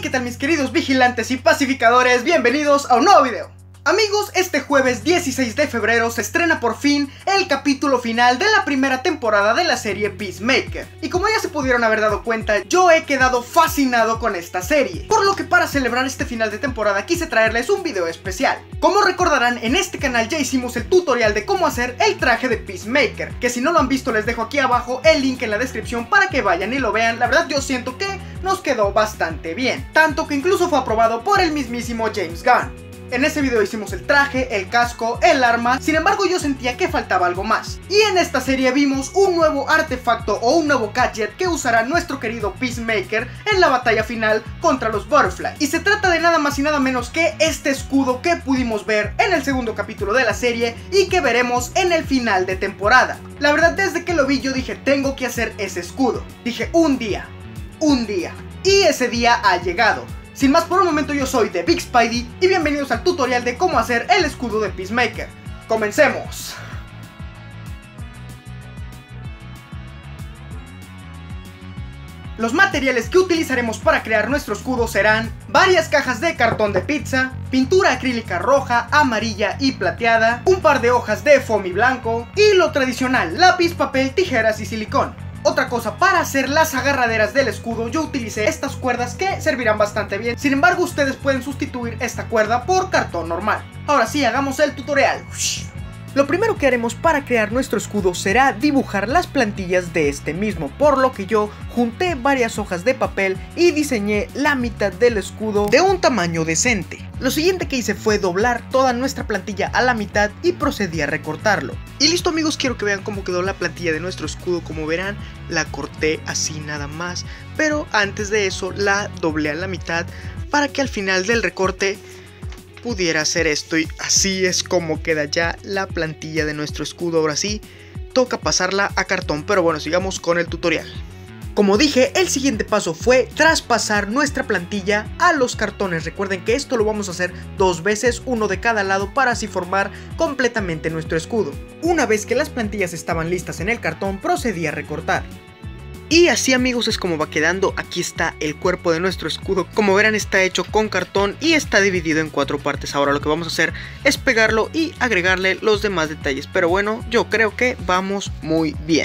¿qué tal mis queridos vigilantes y pacificadores? Bienvenidos a un nuevo video. Amigos, este jueves 16 de febrero se estrena por fin el capítulo final de la primera temporada de la serie Peacemaker. Y como ya se pudieron haber dado cuenta, yo he quedado fascinado con esta serie. Por lo que para celebrar este final de temporada quise traerles un video especial. Como recordarán, en este canal ya hicimos el tutorial de cómo hacer el traje de Peacemaker, que si no lo han visto les dejo aquí abajo el link en la descripción para que vayan y lo vean. La verdad yo siento que nos quedó bastante bien, tanto que incluso fue aprobado por el mismísimo James Gunn. En ese video hicimos el traje, el casco, el arma, sin embargo yo sentía que faltaba algo más. Y en esta serie vimos un nuevo artefacto o un nuevo gadget que usará nuestro querido Peacemaker en la batalla final contra los Butterfly. Y se trata de nada más y nada menos que este escudo que pudimos ver en el segundo capítulo de la serie y que veremos en el final de temporada. La verdad, desde que lo vi yo dije, tengo que hacer ese escudo. Dije, un día. Y ese día ha llegado. Sin más por un momento, yo soy The Big Spidey y bienvenidos al tutorial de cómo hacer el escudo de Peacemaker. ¡Comencemos! Los materiales que utilizaremos para crear nuestro escudo serán varias cajas de cartón de pizza, pintura acrílica roja, amarilla y plateada, un par de hojas de foamy blanco y lo tradicional, lápiz, papel, tijeras y silicón. Otra cosa, para hacer las agarraderas del escudo yo utilicé estas cuerdas que servirán bastante bien. Sin embargo, ustedes pueden sustituir esta cuerda por cartón normal. Ahora sí, hagamos el tutorial. Lo primero que haremos para crear nuestro escudo será dibujar las plantillas de este mismo, por lo que yo junté varias hojas de papel y diseñé la mitad del escudo de un tamaño decente. Lo siguiente que hice fue doblar toda nuestra plantilla a la mitad y procedí a recortarlo. Y listo amigos, quiero que vean cómo quedó la plantilla de nuestro escudo. Como verán, la corté así nada más, pero antes de eso la doblé a la mitad para que al final del recorte pudiera hacer esto, y así es como queda ya la plantilla de nuestro escudo. Ahora sí, toca pasarla a cartón, pero bueno, sigamos con el tutorial. Como dije, el siguiente paso fue traspasar nuestra plantilla a los cartones. Recuerden que esto lo vamos a hacer dos veces, uno de cada lado, para así formar completamente nuestro escudo. Una vez que las plantillas estaban listas en el cartón, procedí a recortar. Y así amigos es como va quedando. Aquí está el cuerpo de nuestro escudo. Como verán, está hecho con cartón y está dividido en 4 partes. Ahora lo que vamos a hacer es pegarlo y agregarle los demás detalles. Pero bueno, yo creo que vamos muy bien.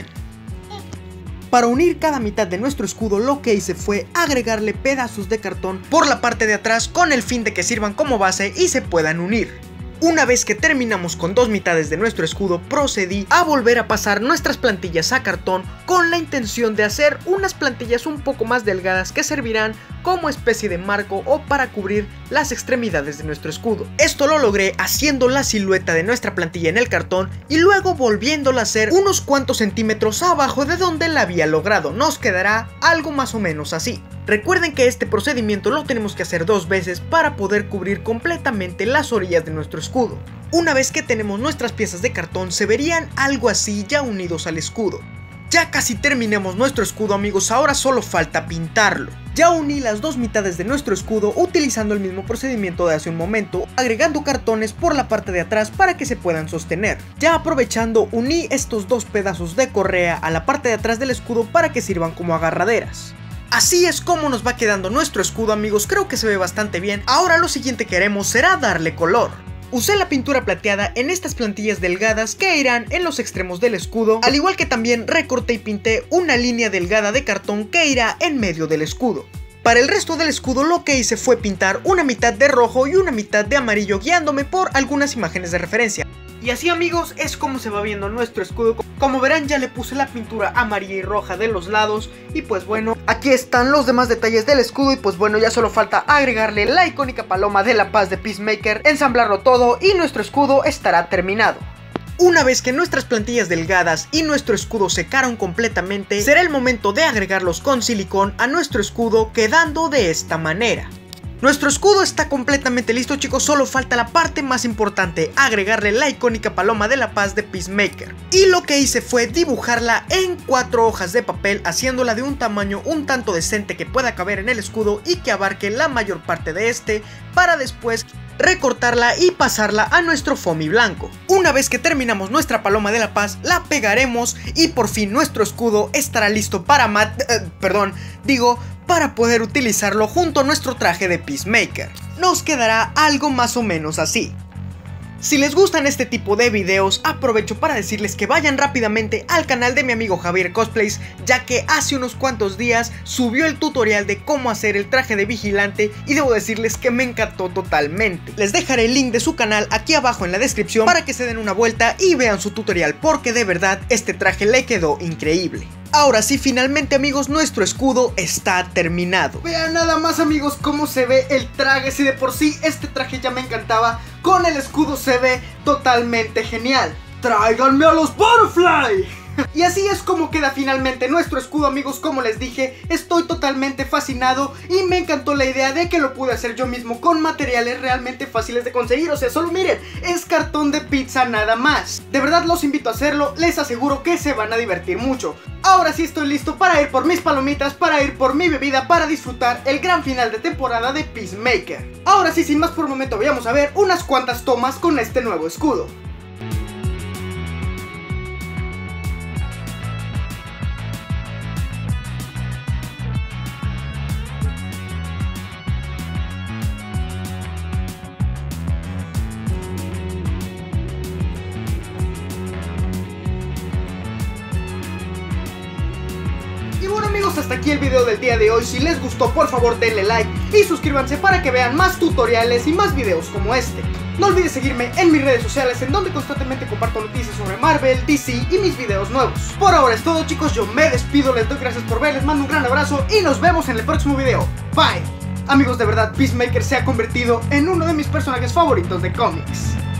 Para unir cada mitad de nuestro escudo, lo que hice fue agregarle pedazos de cartón por la parte de atrás con el fin de que sirvan como base y se puedan unir. Una vez que terminamos con dos mitades de nuestro escudo, procedí a volver a pasar nuestras plantillas a cartón con la intención de hacer unas plantillas un poco más delgadas que servirán como especie de marco o para cubrir las extremidades de nuestro escudo. Esto lo logré haciendo la silueta de nuestra plantilla en el cartón y luego volviéndola a hacer unos cuantos centímetros abajo de donde la había logrado. Nos quedará algo más o menos así. Recuerden que este procedimiento lo tenemos que hacer dos veces para poder cubrir completamente las orillas de nuestro escudo. Una vez que tenemos nuestras piezas de cartón, se verían algo así ya unidos al escudo. Ya casi terminemos nuestro escudo amigos, ahora solo falta pintarlo. Ya uní las dos mitades de nuestro escudo utilizando el mismo procedimiento de hace un momento, agregando cartones por la parte de atrás para que se puedan sostener. Ya aprovechando, uní estos dos pedazos de correa a la parte de atrás del escudo para que sirvan como agarraderas. Así es como nos va quedando nuestro escudo amigos, creo que se ve bastante bien. Ahora lo siguiente que haremos será darle color. Usé la pintura plateada en estas plantillas delgadas que irán en los extremos del escudo, al igual que también recorté y pinté una línea delgada de cartón que irá en medio del escudo. Para el resto del escudo lo que hice fue pintar una mitad de rojo y una mitad de amarillo, guiándome por algunas imágenes de referencia. Y así amigos es como se va viendo nuestro escudo. Como verán, ya le puse la pintura amarilla y roja de los lados. Y pues bueno, aquí están los demás detalles del escudo. Y pues bueno, ya solo falta agregarle la icónica paloma de la paz de Peacemaker, ensamblarlo todo y nuestro escudo estará terminado. Una vez que nuestras plantillas delgadas y nuestro escudo secaron completamente, será el momento de agregarlos con silicón a nuestro escudo, quedando de esta manera. Nuestro escudo está completamente listo chicos, solo falta la parte más importante, agregarle la icónica paloma de la paz de Peacemaker. Y lo que hice fue dibujarla en 4 hojas de papel, haciéndola de un tamaño un tanto decente que pueda caber en el escudo y que abarque la mayor parte de este, para después recortarla y pasarla a nuestro foamy blanco. Una vez que terminamos nuestra paloma de la paz, la pegaremos y por fin nuestro escudo estará listo para para poder utilizarlo junto a nuestro traje de Peacemaker. Nos quedará algo más o menos así. Si les gustan este tipo de videos, aprovecho para decirles que vayan rápidamente al canal de mi amigo Javier Cosplays, ya que hace unos cuantos días subió el tutorial de cómo hacer el traje de vigilante y debo decirles que me encantó totalmente. Les dejaré el link de su canal aquí abajo en la descripción para que se den una vuelta y vean su tutorial, porque de verdad este traje le quedó increíble. Ahora sí, finalmente amigos, nuestro escudo está terminado. Vean nada más amigos cómo se ve el traje. Si de por sí este traje ya me encantaba, con el escudo se ve totalmente genial. ¡Tráiganme a los Butterfly! Y así es como queda finalmente nuestro escudo amigos. Como les dije, estoy totalmente fascinado y me encantó la idea de que lo pude hacer yo mismo con materiales realmente fáciles de conseguir. O sea, solo miren, es cartón de pizza nada más. De verdad los invito a hacerlo, les aseguro que se van a divertir mucho. Ahora sí estoy listo para ir por mis palomitas, para ir por mi bebida, para disfrutar el gran final de temporada de Peacemaker. Ahora sí, sin más por el momento, vayamos a ver unas cuantas tomas con este nuevo escudo. Y bueno amigos, hasta aquí el video del día de hoy. Si les gustó, por favor denle like y suscríbanse para que vean más tutoriales y más videos como este. No olvides seguirme en mis redes sociales, en donde constantemente comparto noticias sobre Marvel, DC y mis videos nuevos. Por ahora es todo chicos, yo me despido, les doy gracias por ver, les mando un gran abrazo y nos vemos en el próximo video. Bye. Amigos, de verdad Peacemaker se ha convertido en uno de mis personajes favoritos de cómics.